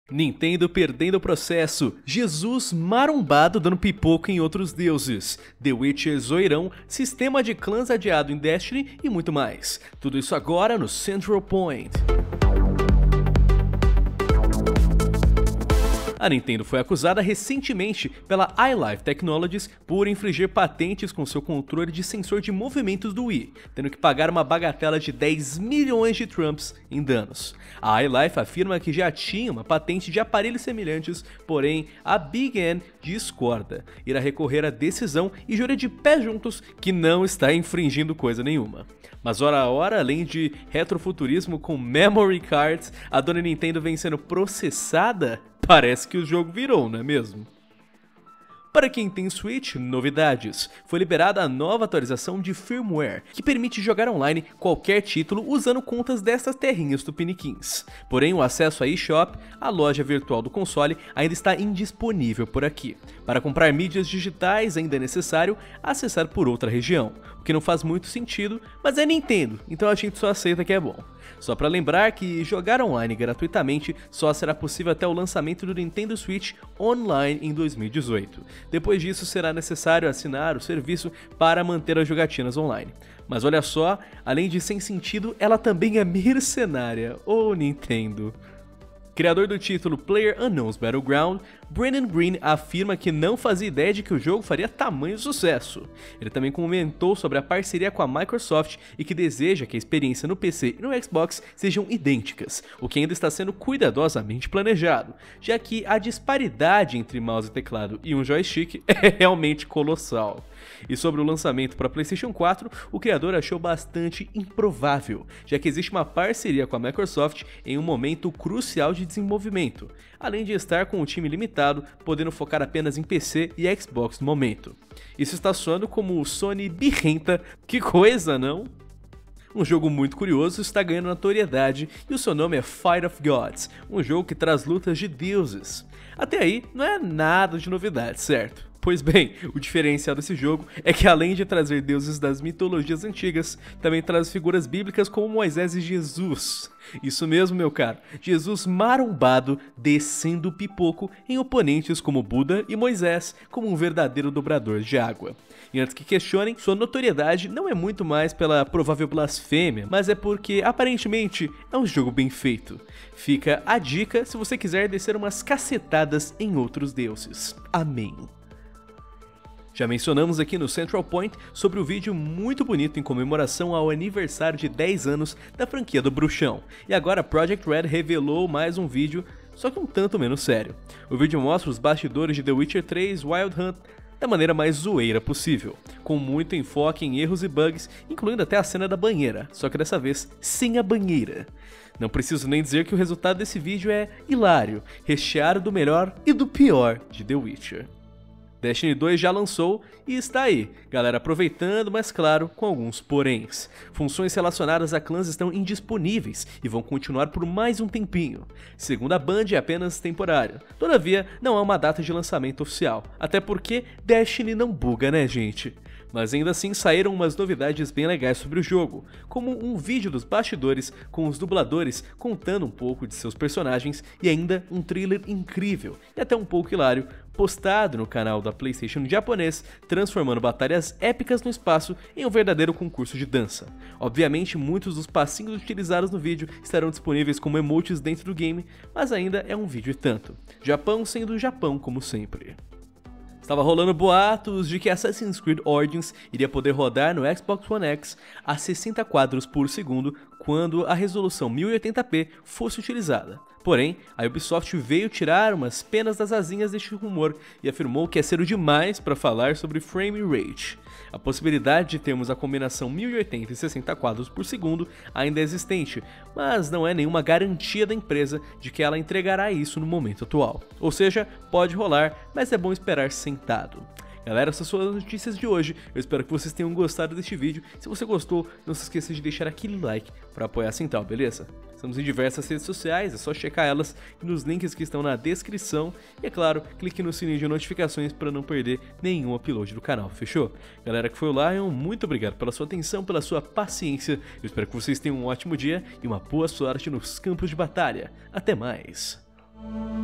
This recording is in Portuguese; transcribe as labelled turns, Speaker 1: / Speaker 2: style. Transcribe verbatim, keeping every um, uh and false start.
Speaker 1: Nintendo perdendo o processo, Jesus marombado dando pipoco em outros deuses, The Witcher zoeirão, sistema de clãs adiado em Destiny e muito mais. Tudo isso agora no Central Point. A Nintendo foi acusada recentemente pela iLife Technologies por infringir patentes com seu controle de sensor de movimentos do Wii, tendo que pagar uma bagatela de dez milhões de trumps em danos. A iLife afirma que já tinha uma patente de aparelhos semelhantes, porém a Big N discorda, irá recorrer à decisão e jura de pé juntos que não está infringindo coisa nenhuma. Mas ora a hora, além de retrofuturismo com memory cards, a dona Nintendo vem sendo processada? Parece que o jogo virou, não é mesmo? Para quem tem Switch, novidades. Foi liberada a nova atualização de firmware, que permite jogar online qualquer título usando contas dessas terrinhas tupiniquins. Porém, o acesso à eShop, a loja virtual do console, ainda está indisponível por aqui. Para comprar mídias digitais ainda é necessário acessar por outra região, o que não faz muito sentido, mas é Nintendo, então a gente só aceita que é bom. Só para lembrar que jogar online gratuitamente só será possível até o lançamento do Nintendo Switch Online em dois mil e dezoito. Depois disso será necessário assinar o serviço para manter as jogatinas online. Mas olha só, além de sem sentido, ela também é mercenária. Ô Nintendo! Criador do título PlayerUnknown's Battleground, Brandon Green afirma que não fazia ideia de que o jogo faria tamanho sucesso. Ele também comentou sobre a parceria com a Microsoft e que deseja que a experiência no P C e no Xbox sejam idênticas, o que ainda está sendo cuidadosamente planejado, já que a disparidade entre mouse e teclado e um joystick é realmente colossal. E sobre o lançamento para PlayStation quatro, o criador achou bastante improvável, já que existe uma parceria com a Microsoft em um momento crucial de desenvolvimento, além de estar com o time limitado, podendo focar apenas em P C e Xbox no momento. Isso está soando como o Sony birrenta, que coisa, não? Um jogo muito curioso está ganhando notoriedade e o seu nome é Fight of Gods, um jogo que traz lutas de deuses. Até aí não é nada de novidade, certo? Pois bem, o diferencial desse jogo é que além de trazer deuses das mitologias antigas, também traz figuras bíblicas como Moisés e Jesus. Isso mesmo, meu caro, Jesus marombado descendo pipoco em oponentes como Buda e Moisés, como um verdadeiro dobrador de água. E antes que questionem, sua notoriedade não é muito mais pela provável blasfêmia, mas é porque aparentemente é um jogo bem feito. Fica a dica se você quiser descer umas cacetadas em outros deuses. Amém. Já mencionamos aqui no Central Point sobre o vídeo muito bonito em comemoração ao aniversário de dez anos da franquia do Bruxão, e agora a Project Red revelou mais um vídeo, só que um tanto menos sério. O vídeo mostra os bastidores de The Witcher três Wild Hunt da maneira mais zoeira possível, com muito enfoque em erros e bugs, incluindo até a cena da banheira, só que dessa vez sem a banheira. Não preciso nem dizer que o resultado desse vídeo é hilário, recheado do melhor e do pior de The Witcher. Destiny dois já lançou e está aí, galera aproveitando, mas claro, com alguns poréns. Funções relacionadas a clãs estão indisponíveis e vão continuar por mais um tempinho. Segundo a Band, é apenas temporário. Todavia, não há uma data de lançamento oficial, até porque Destiny não buga, né, gente? Mas ainda assim saíram umas novidades bem legais sobre o jogo, como um vídeo dos bastidores com os dubladores contando um pouco de seus personagens e ainda um trailer incrível e até um pouco hilário postado no canal da PlayStation japonês, transformando batalhas épicas no espaço em um verdadeiro concurso de dança. Obviamente muitos dos passinhos utilizados no vídeo estarão disponíveis como emotes dentro do game, mas ainda é um vídeo e tanto. Japão sendo Japão como sempre. Estava rolando boatos de que Assassin's Creed Origins iria poder rodar no Xbox One X a sessenta quadros por segundo quando a resolução mil e oitenta p fosse utilizada. Porém, a Ubisoft veio tirar umas penas das asinhas deste rumor e afirmou que é cedo demais para falar sobre frame rate. A possibilidade de termos a combinação mil e oitenta e sessenta quadros por segundo ainda é existente, mas não é nenhuma garantia da empresa de que ela entregará isso no momento atual. Ou seja, pode rolar, mas é bom esperar sentado. Galera, essas foram as notícias de hoje, eu espero que vocês tenham gostado deste vídeo. Se você gostou, não se esqueça de deixar aquele like para apoiar a Central, beleza? Estamos em diversas redes sociais, é só checar elas nos links que estão na descrição. E é claro, clique no sininho de notificações para não perder nenhum upload do canal, fechou? Galera que foi o Lion, muito obrigado pela sua atenção, pela sua paciência. Eu espero que vocês tenham um ótimo dia e uma boa sorte nos campos de batalha. Até mais!